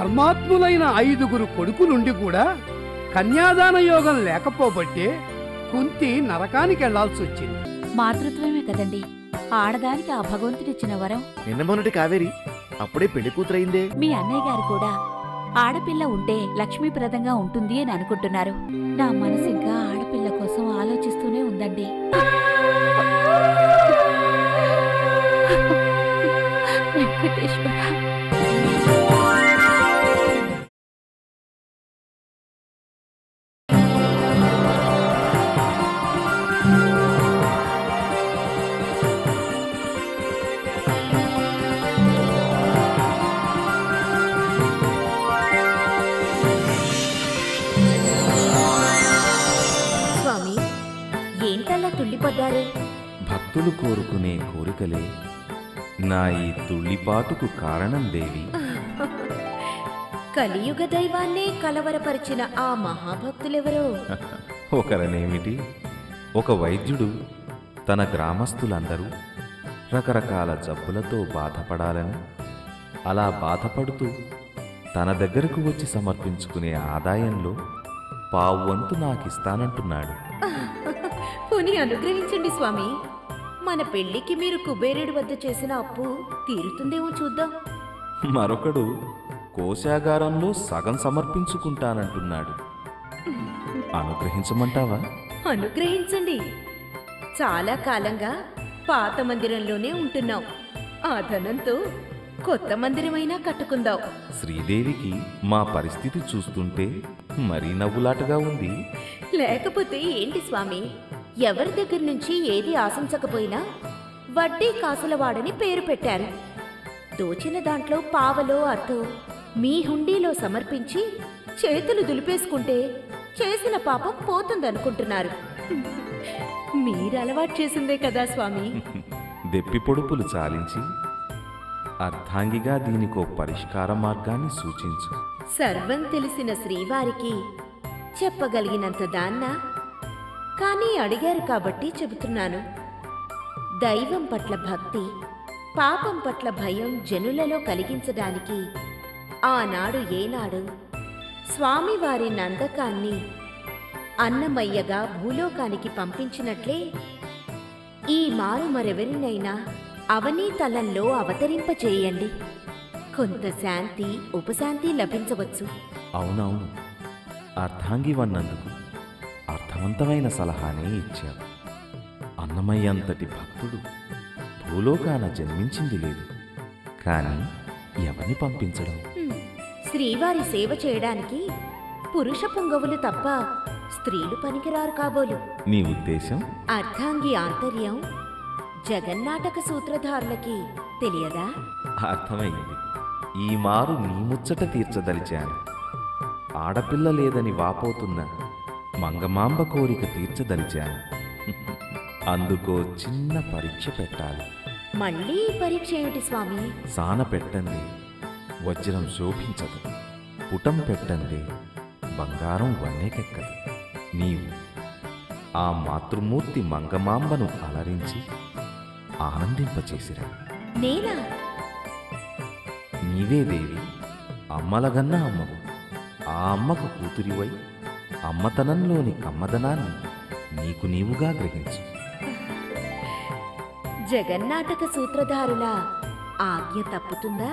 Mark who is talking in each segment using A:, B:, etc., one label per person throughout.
A: ధర్మాత్ములైన 5 కొడుకులుండి కూడా కన్యాదాన యోగం లేకపోబట్టే కుంతి నరకానికి వెళ్లాల్సి వచ్చింది.
B: మాతృత్వమే కదండి ఆడదానికి ఆ భగవంతుడిచ్చిన వరం.
C: నిన్నమొన్నటి కావేరి అప్పుడే పెళ్లి కూతురైందే.
B: మీ అన్నయ్య గారు కూడా ఆడపిల్ల ఉంటే లక్ష్మీప్రదంగా ఉంటుంది అని అనుకుంటున్నారు. నా మనసు ఇంకా ఆడపిల్ల కోసం ఆలోచిస్తూనే ఉందండి. వెంకటేశ్వర.
D: భక్తులు కోరుకునే కోరికలే నా ఈ తుళ్ళిపాటుకు కారణం దేవి.
E: కలియుగ దైవాన్నే కలవరపరిచిన ఆ మహాభక్తులెవరో?
D: ఒకరనేమిటి, ఒక వైద్యుడు తన గ్రామస్తులందరూ రకరకాల జబ్బులతో బాధపడాలని, అలా బాధపడుతూ తన దగ్గరకు వచ్చి సమర్పించుకునే ఆదాయంలో పావువంతు నాకిస్తానంటున్నాడు.
E: పోనీ అనుగ్రహించండి స్వామి. మన పెళ్లికి మీరు కుబేరుడి వద్ద చేసిన అప్పు తీరుతుందేమో చూద్దాం.
D: మరొకడు కోశాగారంలో సగం సమర్పించుకుంటానంటున్నాడు. అనుగ్రహించమంటావా?
E: అనుగ్రహించండి. చాలా కాలంగా పాత మందిరంలోనే ఉంటున్నాం. ఆ ధనంతో కొత్త మందిరమైనా కట్టుకుందాం.
D: శ్రీదేవికి మా పరిస్థితి చూస్తుంటే మరీ నవ్వులాటగా ఉంది.
E: లేకపోతే ఏంటి స్వామి, ఎవరి దగ్గర నుంచి ఏది ఆశించకపోయినా వడ్డీ కాసులవాడని పేరు పెట్టారు. దోచిన దాంట్లో పావలో అర్థో మీ హుండీలో సమర్పించి చేతులు దులిపేసుకుంటే చేసిన పాపం పోతుందనుకుంటున్నారు. మీరు అలవాటు చేసిందే కదా స్వామి.
D: దెప్పి పొడుపులు చాలించి అర్థాంగిగా దీనికో పరిష్కార మార్గాన్ని సూచించు.
E: సర్వం తెలిసిన శ్రీవారికి చెప్పగలిగినంత దాన్నా, కానీ అడిగారు కాబట్టి చెబుతున్నాను. దైవం పట్ల భక్తి, పాపం పట్ల భయం జనులలో కలిగించడానికి ఆనాడు ఏనాడు స్వామివారి నందకాన్ని అన్నమయ్యగా భూలోకానికి పంపించినట్లే ఈ మారు మరెవరినైనా అవనీతలంలో అవతరింపచేయండి. కొంత శాంతి ఉపశాంతి లభించవచ్చు.
D: అవునవును, అర్థాంగి వన్నందుకు అర్థవంతమైన సలహానే ఇచ్చావు. అన్నమయ్య అంతటి భక్తుడు భూలోకాన జన్మించింది లేదు, కానీ ఎవరిని పంపించడం?
E: శ్రీవారి సేవ చేయడానికి పురుష పుంగవులు తప్ప స్త్రీలు పనికిరారు కాబోలు.
D: నీ ఉద్దేశం?
E: అర్థాంగి ఆంతర్యం జగన్నాటక సూత్రధారులకి తెలియదా?
D: అర్థమైంది. ఈ మారు నీ ముచ్చట తీర్చదలిచాను. ఆడపిల్ల లేదని వాపోతున్న మంగమాంబ కోరిక తీర్చదలిచాను. అందుకో చిన్న పరీక్ష పెట్టాలి.
E: మళ్ళీ పరీక్ష ఏమిటి స్వామి?
D: సాన పెట్టండి వజ్రం శోభించదు, పుటం పెట్టండి బంగారం వన్నెకెక్కదు. నీవు ఆ మాతృమూర్తి మంగమాంబను అలరించి ఆనందింపచేసిరా.
E: నేనా?
D: నీవే దేవి, అమ్మలగన్న అమ్మవు. ఆ అమ్మకు కూతురివై అమ్మతనంలోని కమ్మదనాన్ని నీకు నీవుగా గ్రహించు.
E: జగన్నాటక సూత్రధారుల ఆజ్ఞ తప్పుతుందా?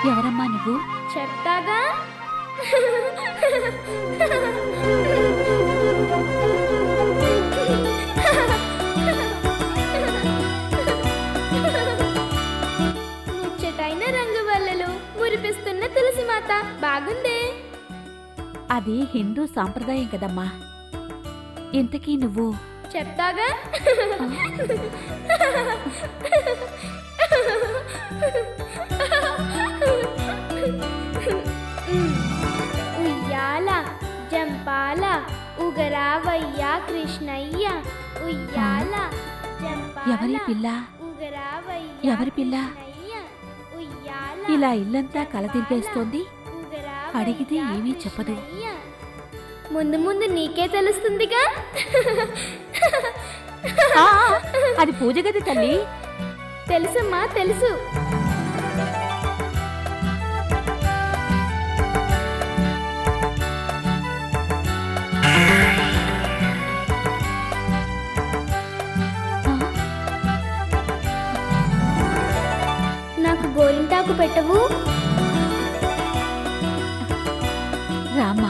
B: ఎవరమ్మా నువ్వు?
F: చెప్తాగా. ముచ్చటైన రంగు వల్లలు మురిపిస్తున్న తులసి మాత బాగుందే.
B: అది హిందూ సాంప్రదాయం కదమ్మా. ఇంతకీ నువ్వు?
F: చెప్తాగా. ఉయ్యాల జంపాల ఉగరావయ్య కృష్ణయ్య ఉయ్యాల జంపాల
B: ఎవరి పిల్ల?
F: ఉగరావయ్య
B: ఎవరి పిల్ల?
F: కృష్ణయ్య ఉయ్యాల
B: ఇలా ఇల్లంతా కలతిరిగేస్తోంది.
F: ఉగరావయ్య
B: అడిగితే ఏమీ చెప్పదు.
F: కృష్ణయ్య. ముందు ముందు నీకే తెలుస్తుందిగా.
B: ఆ, అది పూజ గది తల్లి.
F: తెలుసమ్మా తెలుసు. నాకు గోరింటాకు పెట్టవు?
B: రామ్మా.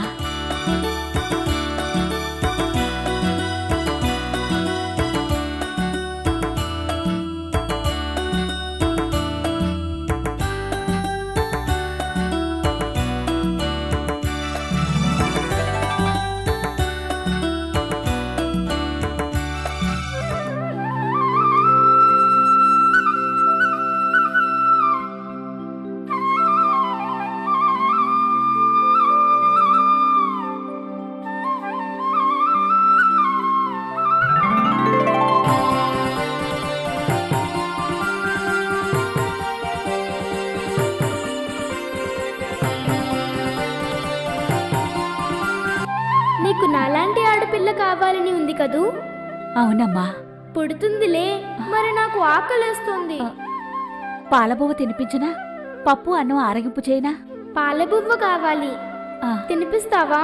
F: నీకు నాలాంటి ఆడపిల్ల కావాలని ఉంది కదూ?
B: అవునమ్మా.
F: పుడుతుందిలే, మరి నాకు ఆకలేస్తుంది.
B: పాలబువ్వ తినిపించనా? పప్పు అన్నం ఆరగింపు చేయనా?
F: పాలబువ్వ కావాలి.
B: ఆ,
F: తినిపిస్తావా?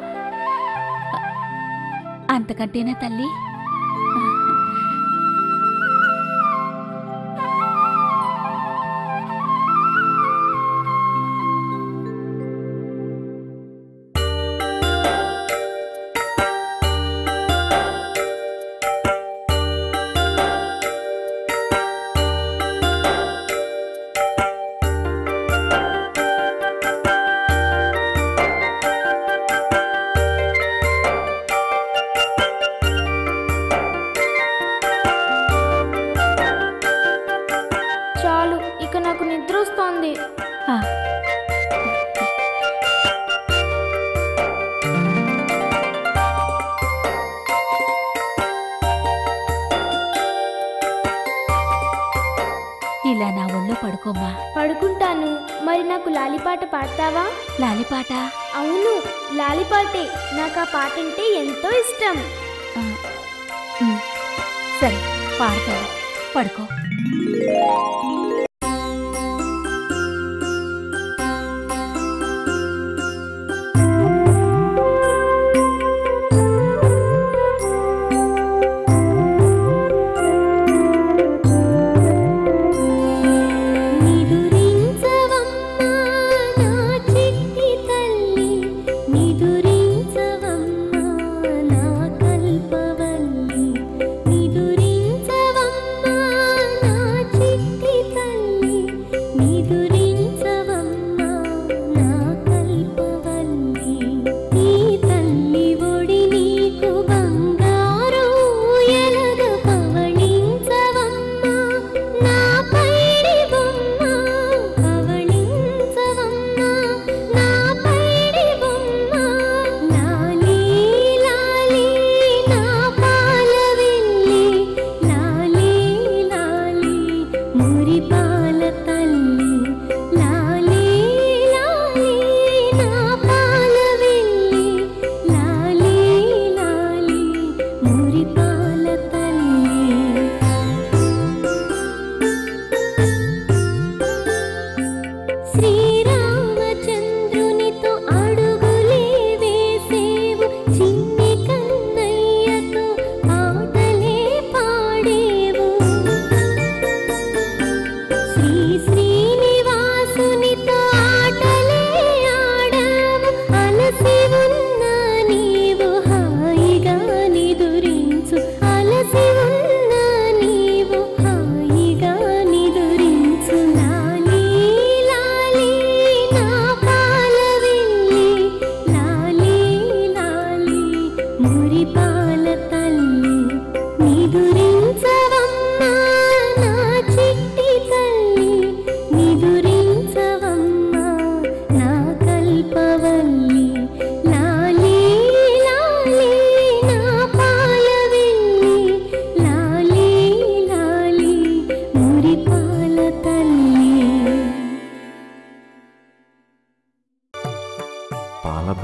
B: అంతకంటేనా తల్లి?
F: చాలు, ఇక నాకు నిద్ర వస్తోంది.
B: ఆ, ఇలా నా ఒళ్ళో పడుకోమ్మా.
F: పడుకుంటాను. మరి నాకు లాలిపాట పాడతావా?
B: లాలిపాట?
F: అవును, లాలిపాటే. నాకు ఆ పాట అంటే ఎంతో ఇష్టం.
B: ఆ, సరే పాడతాను. పడుకో.
F: నిదురించవమ్మా నా చిట్టి తల్లి.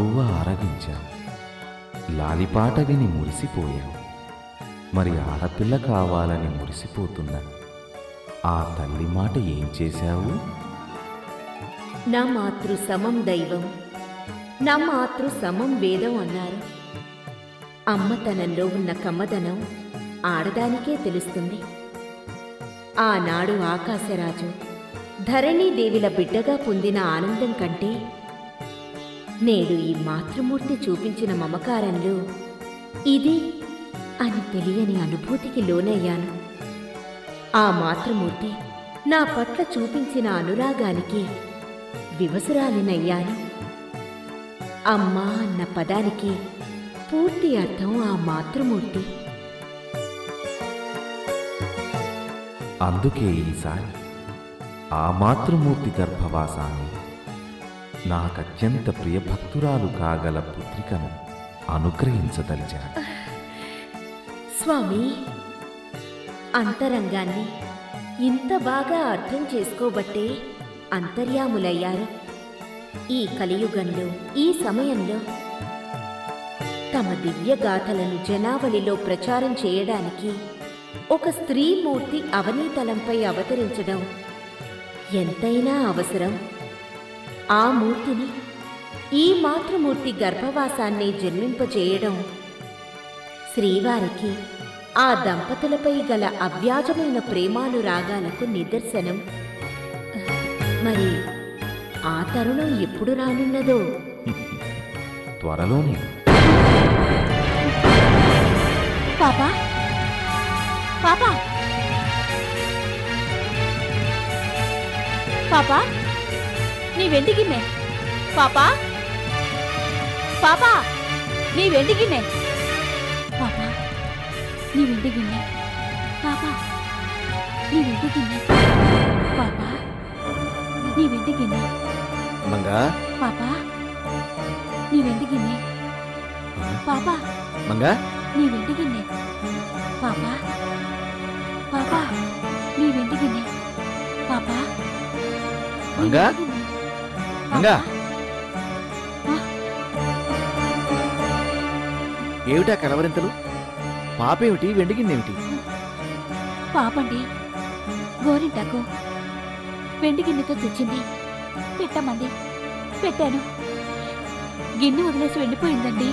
D: పాలబువ్వ ఆరగించావు, లాలిపాట విని మురిసిపోయావు. మరి ఆడపిల్ల కావాలని మురిసిపోతున్నా ఆ తల్లి మాట ఏం చేశావు?
E: నా మాతృ సమం దైవం, నా మాతృ సమం వేదం అన్నారు. అమ్మతనంలో ఉన్న కమ్మదనం ఆడదానికే తెలుస్తుంది. ఆనాడు ఆకాశరాజు ధరణీదేవిల బిడ్డగా పొందిన ఆనందం కంటే నేడు ఈ మాతృమూర్తి చూపించిన మమకారంలో ఇది అని తెలియని అనుభూతికి లోనయ్యాను. ఆ మాతృమూర్తి నా పట్ల చూపించిన అనురాగానికి వివసురాలినయ్యాను. అమ్మా అన్న పదానికి పూర్తి అర్థం ఆ మాతృమూర్తి.
D: అందుకే ఈసారి ఆ మాతృమూర్తి గర్భవాసాన్ని, నాకత్యంత ప్రియభక్తురాలు కాగల పుత్రికను అనుగ్రహించదలిచాడు.
E: స్వామి, అంతరంగాన్ని ఇంత బాగా అర్థం చేసుకోబట్టే అంతర్యాములయ్యారు. ఈ కలియుగంలో, ఈ సమయంలో తమ దివ్యగాథలను జనావళిలో ప్రచారం చేయడానికి ఒక స్త్రీమూర్తి అవనీతలంపై అవతరించడం ఎంతైనా అవసరం. ఆ మూర్తిని, ఈ మాతృమూర్తి గర్భవాసాన్ని జన్మింపజేయడం శ్రీవారికి ఆ దంపతులపై గల అవ్యాజమైన ప్రేమానురాగాలకు నిదర్శనం. మరి ఆ తరుణం ఎప్పుడు రానున్నదో?
D: త్వరలోనే.
B: పాపా, పాపా, పాపా, నీ వెండి గిన్నె. పాపా, పాపా, నీ వెండి గిన్నె. పాపా, నీ వెండి గిన్నె. పాపా, నీ వెండి గిన్నె. పాపా, నీ వెండి గిన్నె.
C: మంగా
B: పాపా, నీ వెండి గిన్నె. పాపా,
C: మంగా
B: నీ వెండి గిన్నె. పాపా, పాపా, నీ వెండి గిన్నె. పాపా, నీ
C: మంగా
B: వెండి గిన్నె.
C: మంగా ఏమిటా కలవరింతలు? పాపేమిటి, వెండిగిన్నేమిటి?
B: పాపండి, గోరింటాకు వెండి గిన్నెతో తెచ్చింది. పెట్టమంది, పెట్టాను. గిన్నె వదిలేసి వెళ్ళిపోయిందండి.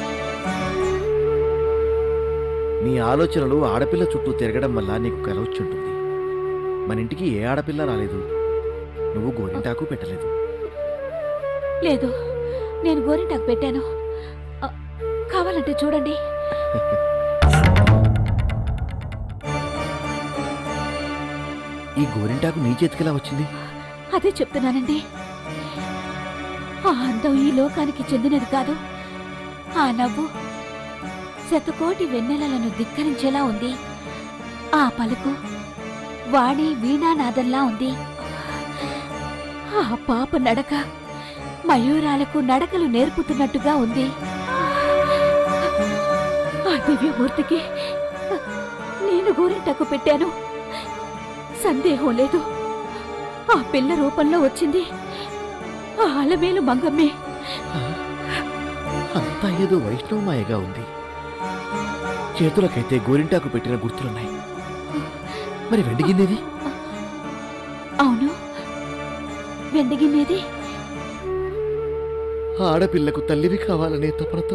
C: నీ ఆలోచనలు ఆడపిల్ల చుట్టూ తిరగడం వల్ల నీకు కలవచ్చుంటుంది. మన ఇంటికి ఏ ఆడపిల్ల రాలేదు, నువ్వు గోరింటాకు పెట్టలేదు.
B: లేదు, నేను గోరింటాకు పెట్టాను. కావాలంటే చూడండి.
C: ఈ గోరింటాకు నీ చేతికిలా వచ్చింది?
B: అదే చెప్తున్నానండి. ఆ అందం ఈ లోకానికి చెందినది కాదు. ఆ నవ్వు శతకోటి వెన్నెలలను ధిక్కరించేలా ఉంది. ఆ పలుకు వాణి వీణానాదంలా ఉంది. ఆ పాప నడక మయూరాలకు నడకలు నేర్పుతున్నట్టుగా ఉంది. ఆ దివ్యమూర్తికి నేను గోరింటాకు పెట్టాను. సందేహం లేదు, ఆ పిల్ల రూపంలో వచ్చింది ఆ అలమేలు మంగమ్మే.
C: అంతా ఏదో వైష్ణవమాయగా ఉంది. చేతులకైతే గోరింటాకు పెట్టిన గుర్తులున్నాయి. మరి వెండిగిన్నేది?
B: అవును, వెండిగిన్నేది.
C: ఆడపిల్లకు తల్లివి కావాలనే తపనతో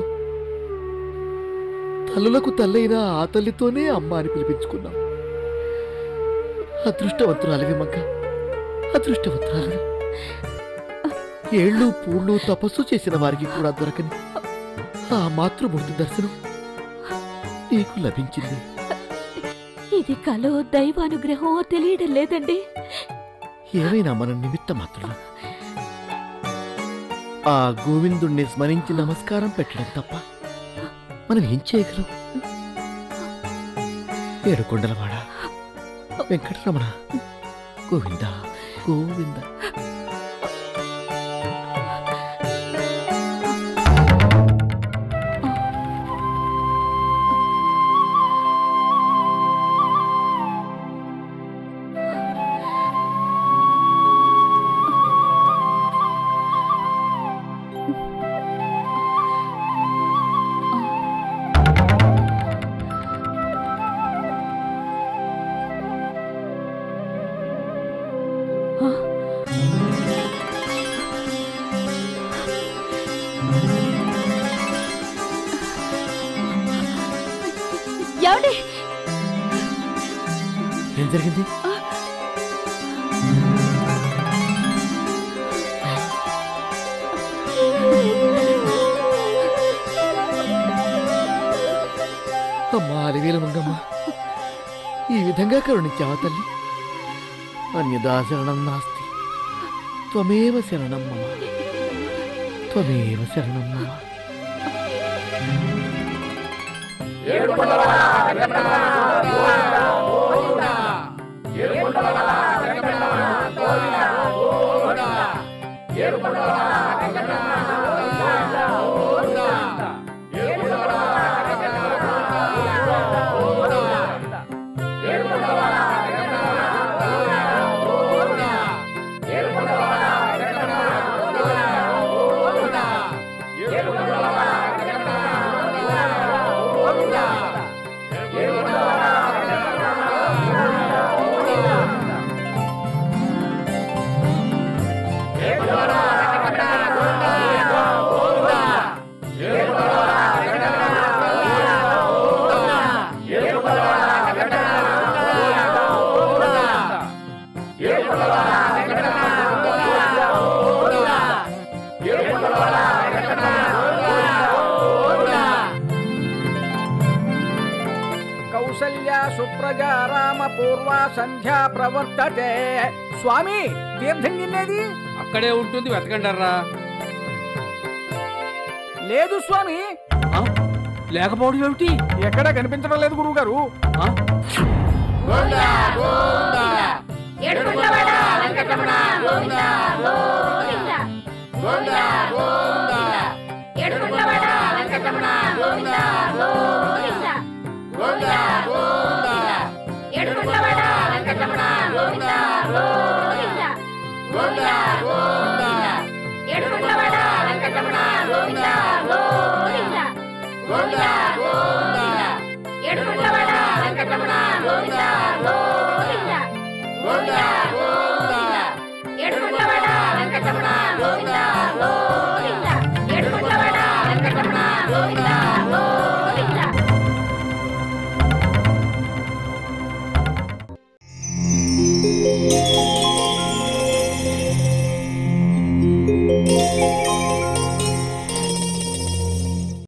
C: తల్లులకు తల్లైన ఆ తల్లితోనే అమ్మ అని పిలిపించుకున్నాం. అదృష్టవంతురాలివి మగ్గ, అదృష్టవంతురాలివి. ఏళ్ళు పూళ్ళు తపస్సు చేసిన వారికి కూడా దొరకని ఆ మాతృమూర్తి దర్శనం నీకు లభించింది.
B: ఇది కలో దైవానుగ్రహం తెలియడం లేదండి.
C: ఏమైనా మనం నిమిత్త మాత్రం ఆ గోవిందుణ్ణి స్మరించి నమస్కారం పెట్టడం తప్ప మనం ఏం చేయగలం? ఏడుకొండలవాడ వెంకటరమణ గోవింద గోవింద. జరిగింది? అమ్మా అలివేలు మంగమ్మ, ఈ విధంగా కరుణించావా తల్లి? అన్యదా శరణం నాస్తి, త్వమేవ శరణం మమ, త్వమేవ శరణం మమ.
G: కౌసల్యా సుప్రజా రామ పూర్వా సంధ్యా ప్రవర్తతే. స్వామి, తీర్థం గిన్నెది
A: అక్కడే ఉంటుంది, వెతకండర్రా.
G: లేదు స్వామి.
A: లేకపోవడం ఏమిటి?
G: ఎక్కడా కనిపించడం లేదు గురువు గారు.
F: గోవిందా